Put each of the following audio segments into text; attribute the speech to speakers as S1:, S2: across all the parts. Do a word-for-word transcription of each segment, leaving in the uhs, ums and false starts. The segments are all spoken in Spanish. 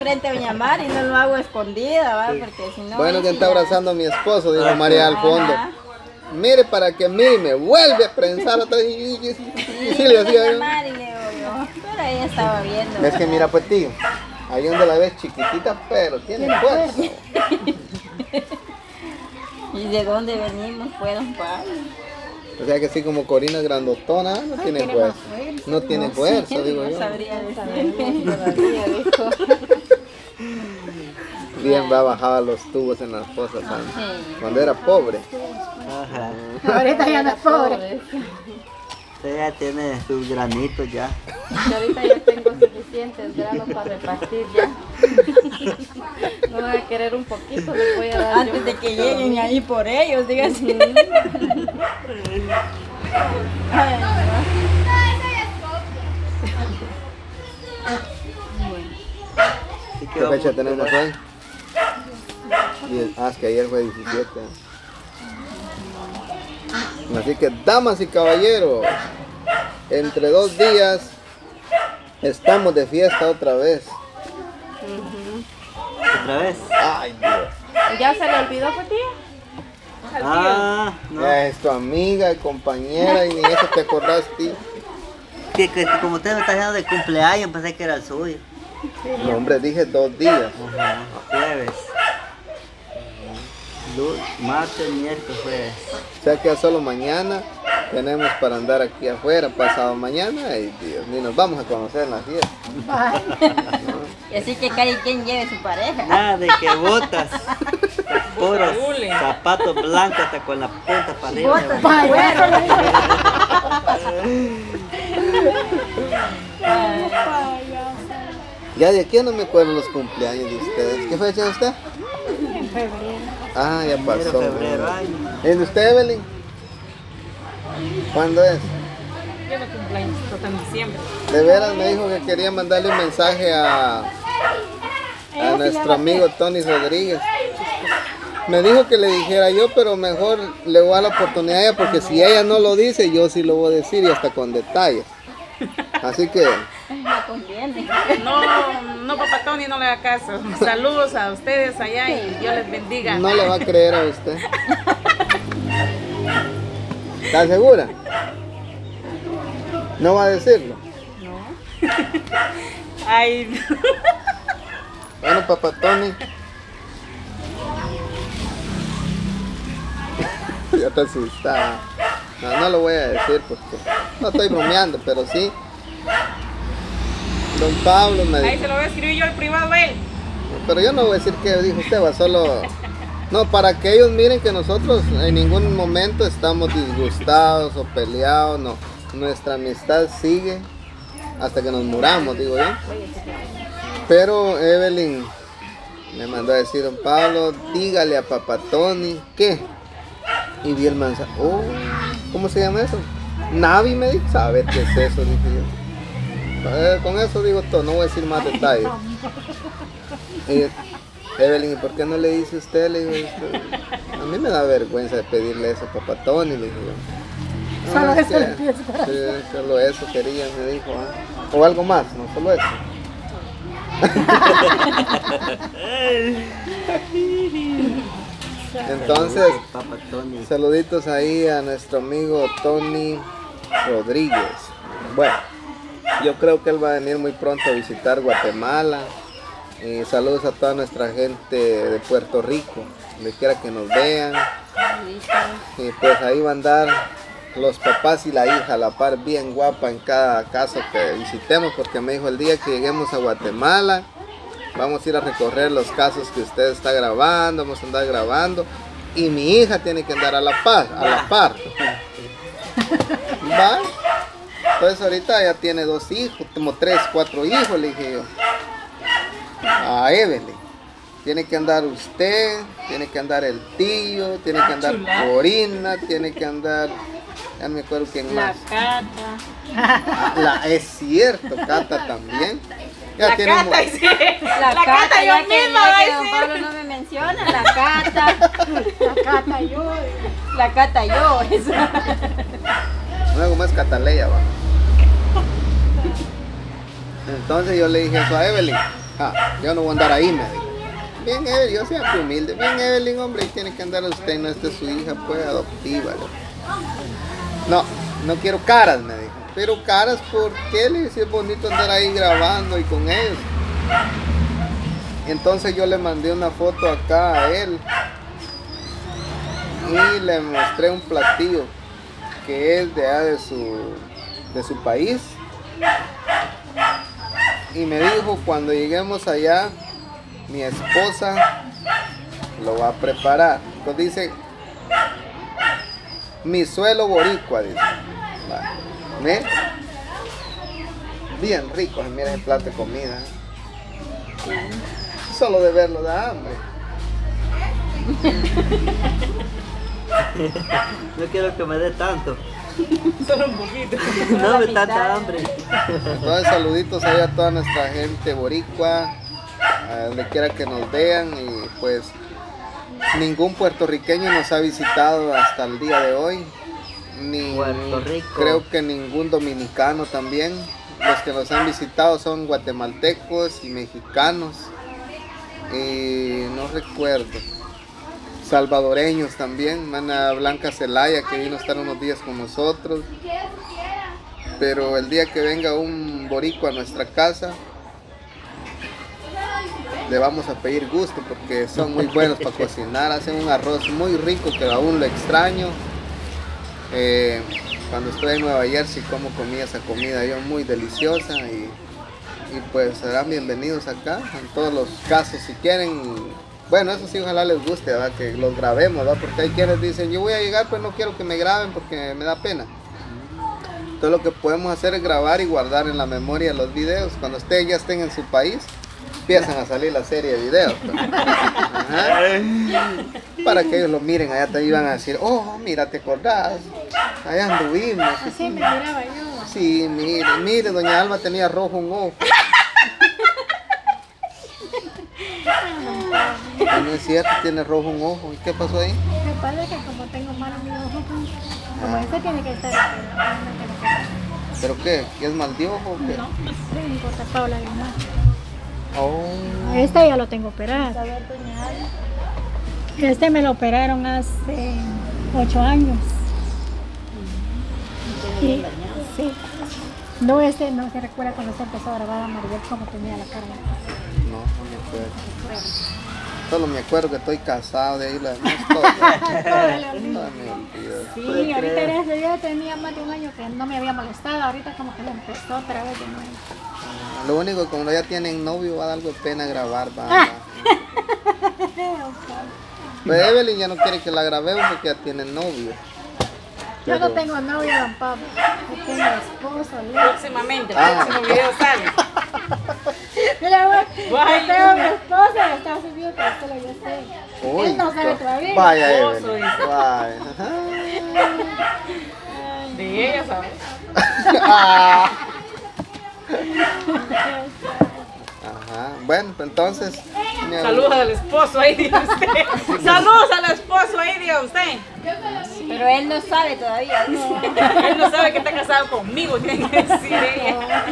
S1: frente a doña Mari, no lo hago escondida, ¿va? Porque si no...
S2: Bueno, que está
S1: ya...
S2: abrazando a mi esposo, dijo María al fondo.
S1: Ajá.
S2: Mire para que a mí me vuelve a prensar otra vez. Y, y, y, y,
S1: Sí,
S2: sí, le decía
S1: doña
S2: yo.
S1: Mari, le digo yo. Pero ella estaba viendo.
S2: Es que mira, pues tío, ahí donde la ves chiquitita, pero tiene fuerza.
S1: ¿Y de dónde venimos? Pues, don Pablo.
S2: O sea que así como Corina es grandotona, no tiene
S3: tiene
S2: fuerza.
S3: más fuerza.
S2: No tiene fuerza, digo
S1: No
S2: yo.
S1: sabría
S3: Todavía,
S1: decir.
S3: todavía, dijo.
S2: Bien va bajaba los tubos en las fosas antes,
S1: Sí.
S2: cuando era pobre.
S4: Ajá.
S3: Ahorita ya no es pobre.
S4: Usted ya tiene sus granitos ya.
S3: Y ahorita ya tengo suficientes granos para repartir ya. No voy a querer un poquito, les voy a dar yo
S1: Antes
S3: un
S1: de que
S3: poquito.
S1: lleguen ahí por ellos, díganse. Ay,
S4: Así que
S2: ¿Qué
S4: vamos
S2: fecha
S4: a
S2: tenemos
S4: esperar.
S2: hoy? Y- Ah, es que ayer fue diecisiete. Así que, damas y caballeros, entre dos días estamos de fiesta otra vez.
S4: ¿Otra vez?
S2: Ay, Dios.
S3: ¿Ya se le olvidó, pues, tía?
S4: Ah, no.
S2: Ya es tu amiga y compañera y ni eso te acordaste.
S4: Que, que, que como usted me está diciendo de cumpleaños, pensé que era el suyo.
S2: No, hombre, dije dos días.
S4: Ajá. Jueves. Luz, martes, miércoles, jueves.
S2: O sea que ya solo mañana tenemos para andar aquí afuera, pasado mañana, y Dios, ni nos vamos a conocer en la fiesta.
S1: y así que cada quien lleve su pareja.
S4: Nada de que botas. Puros zapatos blancos hasta con la punta para arriba.
S1: Botas.
S2: Ya de aquí no me acuerdo los cumpleaños de ustedes. ¿Qué fecha es usted?
S3: En febrero.
S2: Ah, ya
S4: Enero,
S2: pasó.
S4: febrero, ay.
S2: ¿Es de usted, Evelyn? ¿Cuándo es?
S5: Yo no cumpleaños, toca en diciembre.
S2: De veras me dijo que quería mandarle un mensaje a, a nuestro amigo Tony Rodríguez. Me dijo que le dijera yo, pero mejor le voy a dar la oportunidad a ella, porque si ella no lo dice, yo sí lo voy a decir y hasta con detalles. Así que,
S1: No conviene.
S5: No, no, papá Tony, no le haga caso. Saludos a ustedes allá y Dios les bendiga.
S2: no le va a creer a usted. ¿Está segura? ¿No va a decirlo?
S5: Ay,
S2: Bueno, papá Tony. Ya te asustaba. No, no lo voy a decir porque no estoy bromeando, pero sí. Don Pablo me
S5: ahí
S2: dijo.
S5: se lo voy a escribir yo al privado a él.
S2: Pero yo no voy a decir qué dijo usted, va solo. No, para que ellos miren que nosotros en ningún momento estamos disgustados o peleados, no. Nuestra amistad sigue hasta que nos muramos, digo yo. Pero Evelyn me mandó a decir, don Pablo, dígale a papá Tony que. Y vi el mensaje. Oh, ¿cómo se llama eso? Navi me dijo. ¿Sabe qué es eso? Dije yo. Eh, con eso digo todo, no voy a decir más detalles. Y, Evelyn, ¿y por qué no le dice usted? Le digo, a mí me da vergüenza de pedirle eso a papá Tony, le dije yo.
S3: Solo
S2: "No, es
S3: eso
S2: que-
S3: le pides para-
S2: sí, solo eso quería, me dijo. ¿Ah? O algo más, no solo eso. Entonces,
S4: Papá Tony.
S2: saluditos ahí a nuestro amigo Tony Rodríguez. Bueno, yo creo que él va a venir muy pronto a visitar Guatemala. Y saludos a toda nuestra gente de Puerto Rico, donde quiera que nos vean. Y pues ahí van a andar los papás y la hija a la par, bien guapa en cada casa que visitemos, porque me dijo el día que lleguemos a Guatemala vamos a ir a recorrer los casos que usted está grabando, vamos a andar grabando y mi hija tiene que andar a la par, a la par. ¿Va? Entonces ahorita ya tiene dos hijos, como tres, cuatro hijos, le dije yo. A Evelyn. Tiene que andar usted, tiene que andar el tío, tiene que andar Corina, tiene que andar, ya no me acuerdo quién
S5: La
S2: más.
S5: Cata.
S2: Ah, la, es cierto, Cata también. Ya
S5: La
S2: tiene un-
S5: Cata, sí.
S1: La,
S5: La Cata, yo
S1: ya que,
S5: misma,
S1: ya
S5: ay,
S1: que don
S5: sí.
S1: Pablo no me menciona, la Cata,
S3: La cata yo.
S1: la Cata yo, eso.
S2: Luego más Cataleya, va. Entonces yo le dije eso a Evelyn. Ah, yo no voy a andar ahí, me dijo. Bien, Evelyn, yo siempre humilde. Bien, Evelyn, hombre, y tiene que andar usted, no esta es su hija, pues, adoptiva. No, no quiero caras, me dijo. Pero caras, ¿por qué? Le dije, es bonito andar ahí grabando y con ellos. Entonces yo le mandé una foto acá a él y le mostré un platillo que es de allá de su, de su país. Y me dijo, cuando lleguemos allá, mi esposa lo va a preparar. Entonces dice, mi suelo boricua, dice. ¿Ve? Bien rico, mira el plato de comida. Solo de verlo da hambre.
S4: No quiero que me dé tanto.
S5: Solo un poquito.
S4: No me tanta hambre.
S2: Entonces saluditos ahí a toda nuestra gente boricua, a donde quiera que nos vean, y pues ningún puertorriqueño nos ha visitado hasta el día de hoy, ni
S4: Puerto Rico.
S2: creo que ningún dominicano también. Los que nos han visitado son guatemaltecos y mexicanos, y no recuerdo, salvadoreños también, mana Blanca Zelaya que vino a estar unos días con nosotros. Pero el día que venga un boricua a nuestra casa, le vamos a pedir gusto porque son muy buenos para cocinar, hacen un arroz muy rico que aún lo extraño. Eh, cuando estoy en Nueva Jersey como comí esa comida yo, muy deliciosa, y, y pues serán bienvenidos acá en todos los casos si quieren. Bueno, eso sí, ojalá les guste, ¿verdad? Que los grabemos, ¿verdad? Porque hay quienes dicen, yo voy a llegar, pues no quiero que me graben porque me da pena. Entonces lo que podemos hacer es grabar y guardar en la memoria los videos. Cuando ustedes ya estén en su país, empiezan a salir la serie de videos. Pues. Ajá. Para que ellos lo miren, allá te iban a decir, oh, mira, te acordás, allá anduvimos.
S3: Así me miraba yo.
S2: Sí, mire, mire, doña Alma tenía rojo un ojo. Ay, no es cierto, tiene rojo un ojo. ¿Y qué pasó ahí?
S3: Me parece que como tengo malo mi ojo, como ese tiene que estar aquí.
S2: ¿Pero qué? ¿Qué es mal de ojo o qué?
S3: No, no importa, Paula, no.
S2: Oh.
S3: Este ya lo tengo operado. Este me lo operaron hace ocho años. Y, sí. No, este no se recuerda cuando se empezó a grabar a Maribel cómo tenía la cara.
S2: No, no me acuerdo. Solo me acuerdo que estoy casado, de ahí la demás todo. Ay, me olvido.
S3: Sí, ahorita gracias a Dios tenía más de un año que no me había molestado, ahorita como que lo empezó otra vez de nuevo.
S2: Lo único que cuando ya tienen novio va a dar algo de pena grabar, va. va. Pero Evelyn ya no quiere que la grabemos porque ya tienen novio.
S3: Yo
S2: Pero-
S3: no tengo novio, don Pablo. Yo tengo esposo, Leo.
S5: Próximamente, el
S2: Ah.
S5: próximo video sale.
S3: Mira, güey,
S5: Guay.
S3: yo tengo mi esposo y está subido, pero esto lo yo sé.
S2: Uy,
S3: Él no sabe
S2: to-
S3: todavía.
S2: Vaya
S5: Esposo,
S2: Evelyn,
S5: dice.
S2: vaya. Ajá.
S5: De ella, ¿sabes?
S2: Ah. Ajá. Bueno, pues entonces. mi
S5: Saludos al esposo ahí, diga usted. Saludos al esposo ahí, diga usted.
S1: Pero él no sabe todavía. dice.
S5: Él no sabe que está casado conmigo, tiene que decir ella.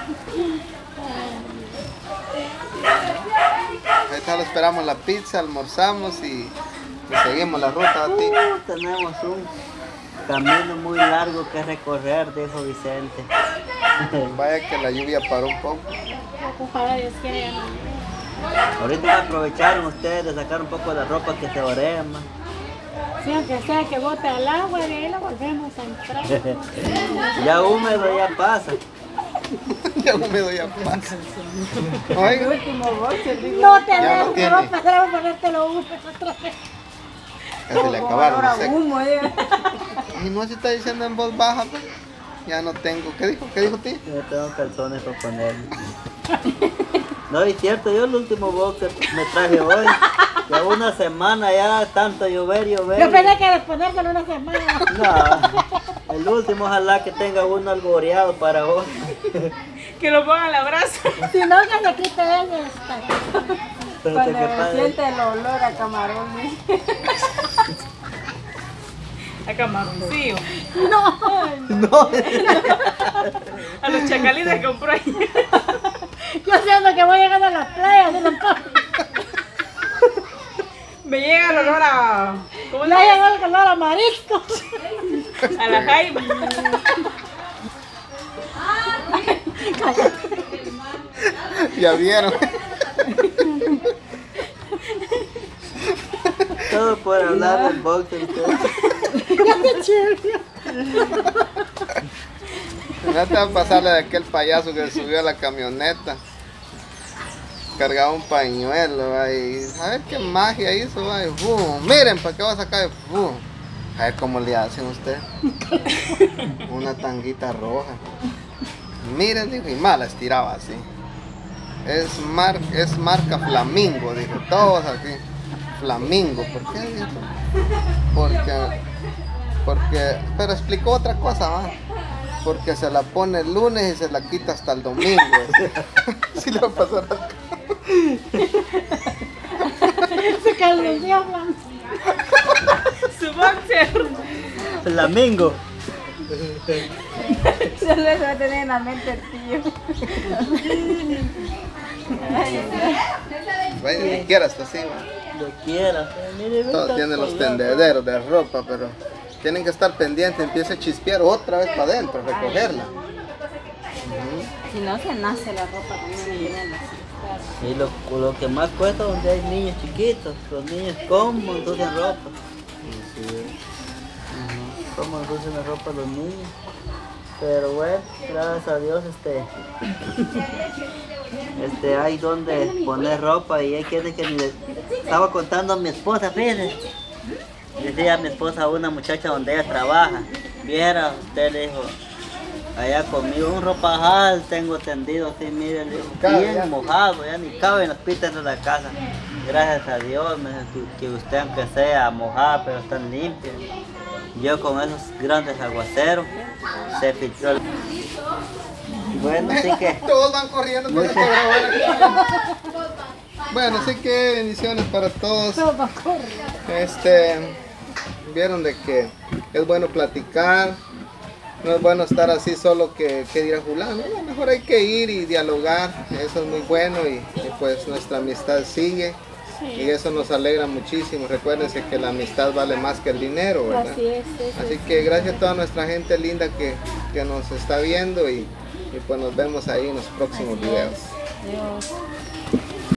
S2: Ahorita lo esperamos la pizza, almorzamos y, y seguimos la ruta a ti.
S4: Uh, tenemos un camino muy largo que recorrer, dijo Vicente.
S2: Vaya que la lluvia paró un poco.
S3: Ojalá Dios quiera ya no.
S4: Ahorita aprovecharon ustedes de sacar un poco de ropa que se orema.
S3: Sí, aunque sea que bote al agua, de ahí lo volvemos a entrar.
S4: Ya húmedo ya pasa.
S2: Ya húmedo ya pasa. Oiga,
S3: No te
S2: Ya no
S3: dejo,
S2: tiene.
S3: no pasar a ponértelo húmedo otra vez.
S2: ya se le acabaron los secos.
S1: Humo, digo.
S2: Y no se está diciendo en voz baja, pues. Ya no tengo. ¿Qué dijo? ¿Qué dijo ti?
S4: No tengo calzones para ponerme. No, es cierto, yo el último boxer me traje hoy. Ya una semana ya, tanto llover, llover.
S3: Yo pensé que de ponértelo una semana.
S4: No, el último ojalá que tenga uno algo oreado para hoy.
S5: Que lo pongan al abrazo.
S3: Si no, que se quite él esta.
S4: Pero que
S1: Cuando
S4: padre.
S1: siente el olor a camarón. dice.
S5: A camaroncillo.
S3: No.
S4: No,
S5: A los chacalitos que compró ahí.
S6: Yo siento que voy llegando a la playa, de la paz.
S5: Me llega el olor a... ¿Cómo
S6: Le
S5: le
S6: llegó el calor a marisco.
S5: A la Jaime.
S2: Ya vieron.
S4: Todo por hablar del boxer. ustedes.
S2: No te va a pasarle de aquel payaso que subió a la camioneta. Cargaba un pañuelo, va, y a ver qué magia hizo, va, y, ¡bum! Miren, ¿para qué va a sacar? ¡Bum! A ver cómo le hacen a usted. Una tanguita roja. Miren, dijo, y mala estiraba así. Es, mar, es marca Flamingo, dijo, todos aquí. Flamingo, ¿por qué? Dijo? Porque, porque, pero explicó otra cosa, va. Porque se la pone el lunes y se la quita hasta el domingo. Sí le va a pasar algo.
S6: Se calentó, man.
S5: Su boxer.
S4: Flamingo.
S1: Solo eso va a tener en la mente el tío.
S2: Vaya, ni siquiera está así, va.
S4: Lo quiera. Mire, ve,
S2: Todos
S4: está
S2: tienen los
S4: colgado.
S2: tendederos de ropa, pero tienen que estar pendientes, empieza a chispear otra vez para adentro, recogerla.
S1: Si no se nace la ropa también.
S4: Y lo, lo que más cuesta donde hay niños chiquitos, los niños cómo ensucian ropa. Ujú, cómo ensucian la ropa los niños. Pero bueno, gracias a Dios este, este hay donde poner ropa y hay gente que ni le... Estaba contando a mi esposa, fíjense. Decía a mi esposa, una muchacha donde ella trabaja, viera, usted le dijo, allá conmigo un ropajal tengo tendido así, mire, le dijo, bien mojado, ya ni cabe en los pites de la casa. Gracias a Dios, me dijo, que, que usted aunque sea mojada, pero están limpios. Yo con esos grandes aguaceros se filtró el... Bueno, así que...
S2: Todos van corriendo con esta grabadora. Bueno, así que bendiciones para todos. Este, vieron de que es bueno platicar, no es bueno estar así solo que, que dirá fulano, no, mejor hay que ir y dialogar, eso es muy bueno y, y pues nuestra amistad sigue. Y eso nos alegra muchísimo. Recuérdense que la amistad vale más que el dinero, ¿verdad?
S6: Así es, sí, sí.
S2: Así que gracias a toda nuestra gente linda que, que nos está viendo y, y pues nos vemos ahí en los próximos videos.
S6: Dios.